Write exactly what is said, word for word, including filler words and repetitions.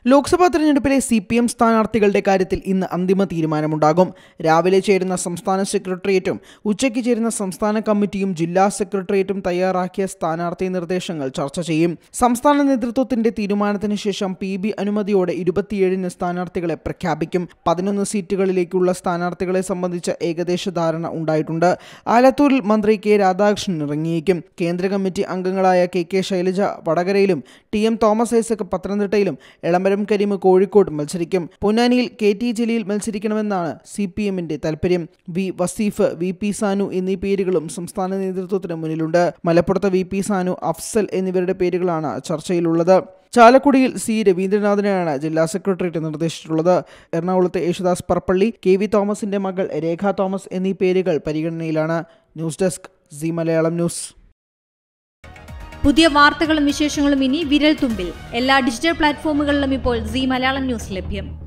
ലോക്സഭാ തെരഞ്ഞെടുപ്പിലെ C P M സ്ഥാനാർത്ഥികളുടെ കാര്യത്തിൽ ഇന്ന് അന്തിമ തീരുമാനമുണ്ടാകും. രാവിലെ ചേരുന്ന സംസ്ഥാന സെക്രട്ടേറിയറ്റും ഉച്ചയ്ക്ക് ചേരുന്ന സംസ്ഥാന കമ്മിറ്റിയും ജില്ലാ സെക്രട്ടേറിയറ്റും തയ്യാറാക്കിയ സ്ഥാനാർത്ഥി നിർദ്ദേശങ്ങൾ ചർച്ച ചെയ്യും. സംസ്ഥാന നേതൃത്വത്തിന്റെ തീരുമാനത്തിന് ശേഷം പി ബി അനുമതിയോടെ ഇരുപത്തിയേഴിന് സ്ഥാനാർത്ഥികളെ പ്രഖ്യാപിക്കും. പതിനൊന്ന് സീറ്റുകളിലേക്കുള്ള സ്ഥാനാർത്ഥികളെ സംബന്ധിച്ച ഏകദേശ ധാരണ ഉണ്ടായിട്ടുണ്ട്. ആലത്തൂരിൽ മന്ത്രി കെ രാധാകൃഷ്ണൻ ഇറങ്ങിയേക്കും. കേന്ദ്ര കമ്മിറ്റി അംഗങ്ങളായ കെ കെ ശൈലജ വടകരയിലും ടി എം തോമസ് ഐസക് പത്തനംതിട്ടയിലും എളമരം കരീം കോഴിക്കോട് മത്സരിക്കും. പൊന്നാനിയിൽ കെ ടി ജലീൽ മത്സരിക്കണമെന്നാണ് സി പി എമ്മിന്റെ താൽപര്യം. V Vaseef, V P Sanu എന്നീ പേരുകളും സംസ്ഥാന നേതൃത്വത്തിന് മുന്നിലുണ്ട്. മലപ്പുറത്ത് വി പി സാനു, അഫ്സൽ എന്നിവരുടെ പേരുകളാണ് ചർച്ചയിലുള്ളത്. ചാലക്കുടിയിൽ സി രവീന്ദ്രനാഥിനെയാണ് ജില്ലാ സെക്രട്ടേറിയറ്റ് നിർദ്ദേശിച്ചിട്ടുള്ളത്. എറണാകുളത്തെ യേശുദാസ് പറപ്പള്ളി, കെ വി തോമസിന്റെ മകൾ രേഖ തോമസ് എന്നീ പേരുകൾ പരിഗണനയിലാണ്. News desk, Zee Malayalam news. പുതിയ വാർത്തകളും വിശേഷങ്ങളും ഇനി വിരൽ തുമ്പിൽ. എല്ലാ ഡിജിറ്റൽ പ്ലാറ്റ്ഫോമുകളിലും ഇപ്പോൾ സി മലയാളം ന്യൂസ് ലഭ്യം.